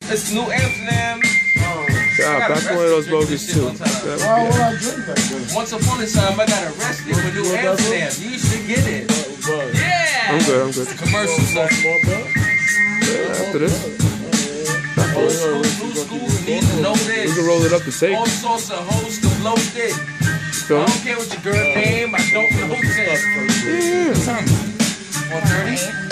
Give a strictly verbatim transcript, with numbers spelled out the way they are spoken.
It's New Amsterdam. Yeah, back one of those bogus too. Why would I drink like this? Once upon a time, I got arrested for New Amsterdam. You should get it. Yeah. I'm good. I'm good. It's a commercial, sir. Yeah, after this, Old school, new school, you need to know this. we can roll it up to take. All sorts of hoes to blow stick. I don't care what your girl name. I don't know this. Yeah. Tommy. one thirty.